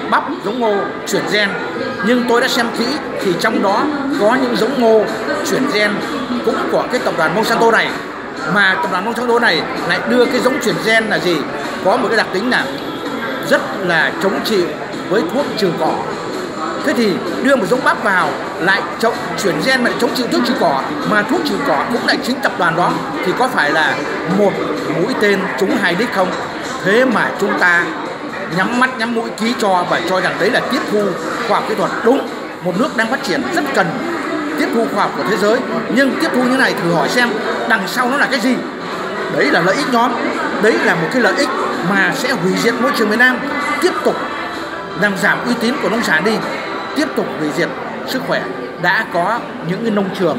bắp, giống ngô chuyển gen. Nhưng tôi đã xem kỹ thì trong đó có những giống ngô chuyển gen cũng của cái tập đoàn Monsanto này, mà tập đoàn Monsanto này lại đưa cái giống chuyển gen là gì? Có một cái đặc tính là rất là chống chịu với thuốc trừ cỏ. Thế thì đưa một giống bắp vào lại chuyển gen mà lại chống chịu thuốc trừ cỏ, mà thuốc trừ cỏ cũng lại chính tập đoàn đó, thì có phải là một mũi tên trúng hai đích không? Thế mà chúng ta nhắm mắt nhắm mũi ký cho và cho rằng đấy là tiếp thu khoa học kỹ thuật. Đúng, một nước đang phát triển rất cần tiếp thu khoa học của thế giới, nhưng tiếp thu như này thử hỏi xem đằng sau nó là cái gì? Đấy là lợi ích nhóm, đấy là một cái lợi ích mà sẽ hủy diệt môi trường miền Nam, tiếp tục làm giảm uy tín của nông sản đi, tiếp tục hủy diệt sức khỏe. Đã có những cái nông trường,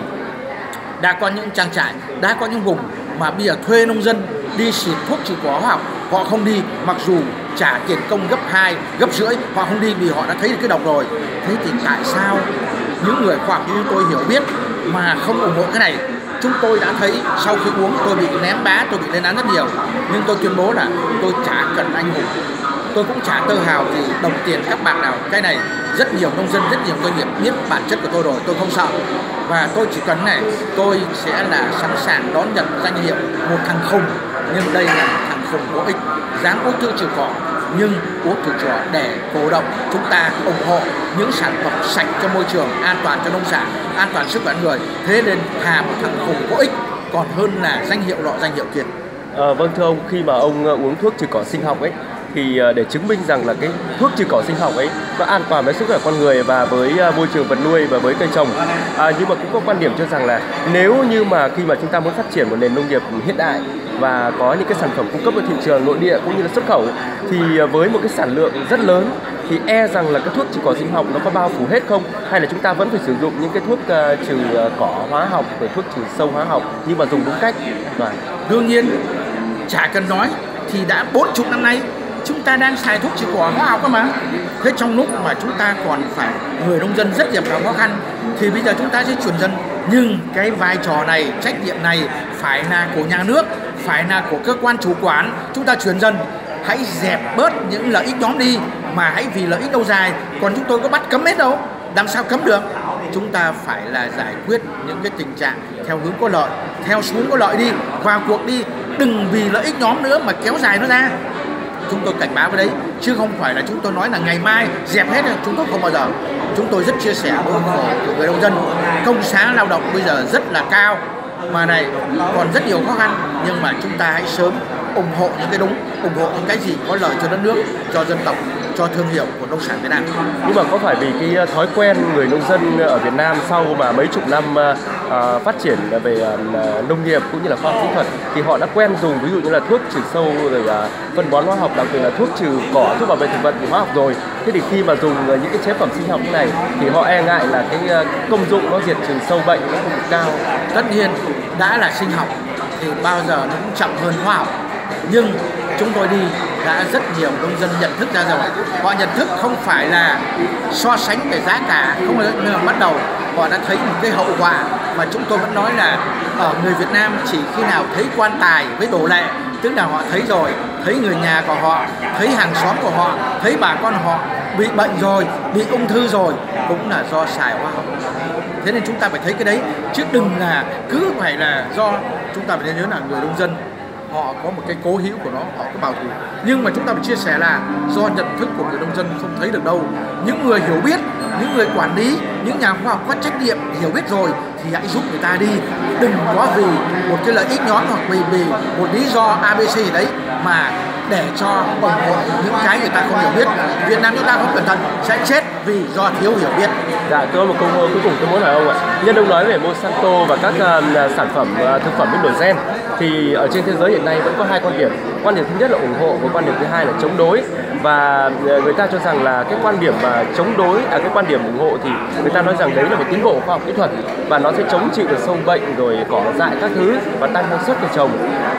đã có những trang trại, đã có những vùng mà bây giờ thuê nông dân đi xịt thuốc trừ cỏ hóa học, họ không đi, mặc dù trả tiền công gấp 2, gấp rưỡi, họ không đi vì họ đã thấy được cái độc rồi. Thế thì tại sao những người khoa học như tôi hiểu biết mà không ủng hộ cái này? Chúng tôi đã thấy sau khi uống tôi bị ném đá, tôi bị lên án rất nhiều, nhưng tôi tuyên bố là tôi chả cần anh hùng, tôi cũng chả tơ hào gì đồng tiền các bạn nào. Cái này rất nhiều nông dân, rất nhiều doanh nghiệp biết bản chất của tôi rồi, tôi không sợ. Và tôi chỉ cần này, tôi sẽ là sẵn sàng đón nhận danh hiệu một thằng khùng, nhưng đây là một thằng khùng có ích, dám uống thuốc trừ cỏ nhưng uống trừ cỏ để cổ động chúng ta ủng hộ những sản phẩm sạch cho môi trường, an toàn cho nông sản, an toàn sức khỏe người. Thế nên thà một thằng khùng có ích còn hơn là danh hiệu nọ danh hiệu kia. Vâng, thưa ông, khi mà ông uống thuốc trừ cỏ sinh học ấy thì để chứng minh rằng là cái thuốc trừ cỏ sinh học ấy nó an toàn với sức khỏe con người và với môi trường vật nuôi và với cây trồng, nhưng mà cũng có quan điểm cho rằng là nếu như mà khi mà chúng ta muốn phát triển một nền nông nghiệp hiện đại và có những cái sản phẩm cung cấp vào thị trường nội địa cũng như là xuất khẩu, thì với một cái sản lượng rất lớn thì e rằng là cái thuốc trừ cỏ sinh học nó có bao phủ hết không, hay là chúng ta vẫn phải sử dụng những cái thuốc trừ cỏ hóa học, rồi thuốc trừ sâu hóa học, nhưng mà dùng đúng cách. Đương nhiên chả cần nói thì đã 40 năm nay chúng ta đang xài thuốc trừ cỏ hóa học cơ mà. Thế trong lúc mà chúng ta còn phải người nông dân rất gặp khó khăn thì bây giờ chúng ta sẽ chuyển dần. Nhưng cái vai trò này, trách nhiệm này phải là của nhà nước, phải là của cơ quan chủ quản. Chúng ta chuyển dần, hãy dẹp bớt những lợi ích nhóm đi mà hãy vì lợi ích lâu dài. Còn chúng tôi có bắt cấm hết đâu, làm sao cấm được? Chúng ta phải là giải quyết những cái tình trạng theo hướng có lợi, theo xuống có lợi đi, vào cuộc đi, đừng vì lợi ích nhóm nữa mà kéo dài nó ra. Chúng tôi cảnh báo với đấy, chứ không phải là chúng tôi nói là ngày mai dẹp hết, chúng tôi không bao giờ. Chúng tôi rất chia sẻ với ủng hộ của người nông dân. Công giá lao động bây giờ rất là cao, mà này còn rất nhiều khó khăn, nhưng mà chúng ta hãy sớm ủng hộ những cái đúng, ủng hộ những cái gì có lợi cho đất nước, cho dân tộc, cho thương hiệu của nông sản Việt Nam. Nhưng mà có phải vì cái thói quen người nông dân ở Việt Nam sau mà mấy chục năm phát triển về nông nghiệp cũng như là khoa học kỹ thuật thì họ đã quen dùng ví dụ như là thuốc trừ sâu, rồi phân bón hóa học, đặc biệt là thuốc trừ cỏ, thuốc bảo vệ thực vật hóa học rồi. Thế thì khi mà dùng những cái chế phẩm sinh học như này thì họ e ngại là cái công dụng nó diệt trừ sâu bệnh nó không được cao. Tất nhiên đã là sinh học thì bao giờ nó cũng chậm hơn hóa học, nhưng chúng tôi đi đã rất nhiều nông dân nhận thức ra rồi. Họ nhận thức không phải là so sánh về giá cả, không phải là bắt đầu họ đã thấy một cái hậu quả mà chúng tôi vẫn nói là ở người Việt Nam chỉ khi nào thấy quan tài với đồ lệ, tức là họ thấy rồi, thấy người nhà của họ, thấy hàng xóm của họ, thấy bà con họ bị bệnh rồi, bị ung thư rồi, cũng là do xài hóa học. Thế nên chúng ta phải thấy cái đấy, chứ đừng là cứ phải là do, chúng ta phải nhớ là người nông dân họ có một cái cố hữu của nó, họ có bảo thủ, nhưng mà chúng ta phải chia sẻ là do nhận thức của người nông dân không thấy được đâu. Những người hiểu biết, những người quản lý, những nhà khoa học có trách nhiệm hiểu biết rồi thì hãy giúp người ta đi, đừng có vì một cái lợi ích nhóm hoặc vì một lý do ABC đấy mà để cho ủng hộ những cái người ta không hiểu biết. Việt Nam chúng ta không cẩn thận sẽ chết vì do thiếu hiểu biết. Dạ, tôi có một câu cuối cùng tôi muốn hỏi ông ạ. Nhân ông nói về Monsanto và các sản phẩm thực phẩm biến đổi gen thì ở trên thế giới hiện nay vẫn có hai quan điểm. Quan điểm thứ nhất là ủng hộ, và quan điểm thứ hai là chống đối. Và người ta cho rằng là cái quan điểm mà chống đối, cái quan điểm ủng hộ thì người ta nói rằng đấy là một tiến bộ khoa học kỹ thuật và nó sẽ chống chịu được sâu bệnh rồi cỏ dại các thứ và tăng năng suất cây trồng.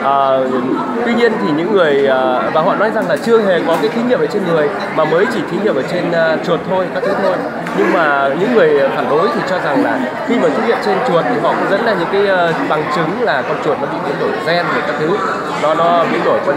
Tuy nhiên thì những người và họ nói rằng là chưa hề có cái thí nghiệm ở trên người mà mới chỉ thí nghiệm ở trên chuột thôi, các thứ thôi. Nhưng mà những người phản đối thì cho rằng là khi mà thí nghiệm trên chuột thì họ cũng dẫn ra những cái bằng chứng là con chuột nó bị biến đổi gen rồi các thứ, nó biến đổi coi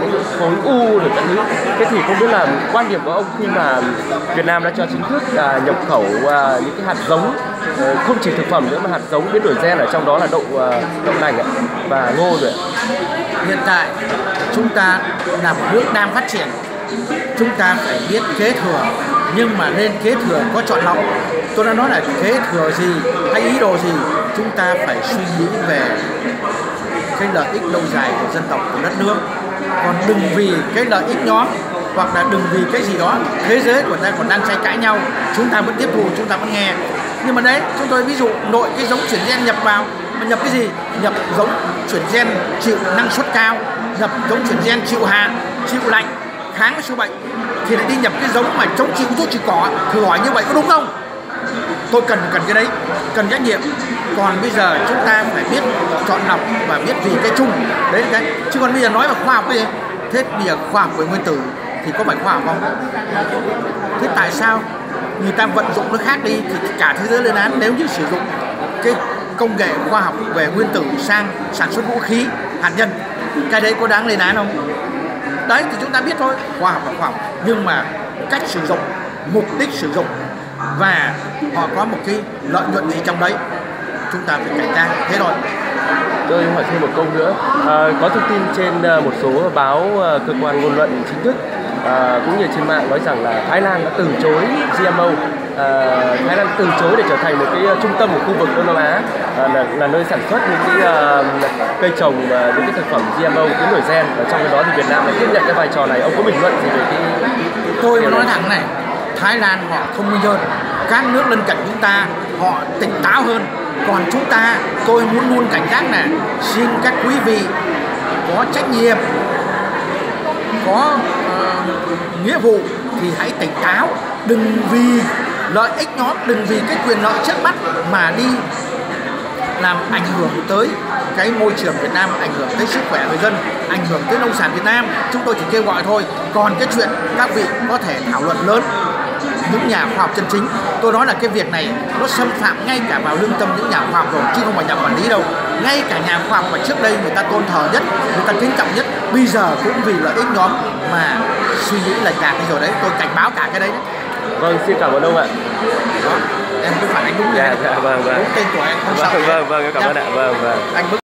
những khối u rồi các thứ. Thế thì không biết là quan điểm của ông khi mà Việt Nam đã cho chính thức nhập khẩu những cái hạt giống, không chỉ thực phẩm nữa mà hạt giống biến đổi gen, ở trong đó là đậu nành và ngô rồi. Hiện tại chúng ta là một nước đang phát triển, chúng ta phải biết kế thừa, nhưng mà nên kế thừa có chọn lọc. Tôi đã nói là kế thừa gì hay ý đồ gì, chúng ta phải suy nghĩ về cái lợi ích lâu dài của dân tộc, của đất nước. Còn đừng vì cái lợi ích nhóm, hoặc là đừng vì cái gì đó thế giới của ta còn đang tranh cãi nhau, chúng ta vẫn tiếp thu, chúng ta vẫn nghe. Nhưng mà đấy, chúng tôi ví dụ nội cái giống chuyển gen nhập vào, mà nhập cái gì? Nhập giống chuyển gen chịu năng suất cao, nhập giống chuyển gen chịu hạn, chịu lạnh, kháng với sâu bệnh, thì lại đi nhập cái giống mà chống chịu thuốc trừ cỏ. Thử hỏi như vậy có đúng không? Tôi cần cái đấy, cần trách nhiệm. Còn bây giờ chúng ta phải biết chọn lọc và biết vì cái chung. Đấy là cái. Chứ còn bây giờ nói về khoa học cái gì? Thế bây giờ khoa học về nguyên tử thì có phải khoa học không? Thế tại sao người ta vận dụng nó khác đi thì cả thế giới lên án nếu như sử dụng cái công nghệ khoa học về nguyên tử sang sản xuất vũ khí hạt nhân, cái đấy có đáng lên án không? Đấy thì chúng ta biết thôi, khoa học là khoa học, nhưng mà cách sử dụng, mục đích sử dụng và họ có một cái lợi nhuận gì trong đấy, chúng ta phải cảnh giác. Thế rồi. Tôi hỏi thêm một câu nữa, có thông tin trên một số báo cơ quan ngôn luận chính thức cũng như trên mạng nói rằng là Thái Lan đã từ chối GMO, Thái Lan từ chối để trở thành một cái trung tâm của khu vực Đông Nam Á, là nơi sản xuất những cái cây trồng, những cái thực phẩm GMO biến đổi gen. Và trong cái đó thì Việt Nam đã tiếp nhận cái vai trò này. Ông có bình luận gì về cái? Tôi mới nói thẳng này, Thái Lan họ thông minh hơn, các nước lân cận chúng ta họ tỉnh táo hơn. Còn chúng ta, tôi muốn luôn cảnh giác này, xin các quý vị có trách nhiệm, có nghĩa vụ thì hãy tỉnh táo, đừng vì lợi ích nhóm, đừng vì cái quyền lợi trước mắt mà đi làm ảnh hưởng tới cái môi trường Việt Nam, ảnh hưởng tới sức khỏe người dân, ảnh hưởng tới nông sản Việt Nam. Chúng tôi chỉ kêu gọi thôi. Còn cái chuyện các vị có thể thảo luận lớn, những nhà khoa học chân chính. Tôi nói là cái việc này nó xâm phạm ngay cả vào lương tâm những nhà khoa học rồi, chứ không phải nhà quản lý đâu. Ngay cả nhà khoa học mà trước đây người ta tôn thờ nhất, người ta kính trọng nhất, bây giờ cũng vì lợi ích nhóm mà suy nghĩ lệch lạc đi rồi đấy. Tôi cảnh báo cả cái đấy. Vâng, xin cảm ơn ông ạ. Đó, em cứ phản ánh đúng như vâng. Đúng tên của em không sao. Vâng, em cảm ơn ạ. Vâng. Anh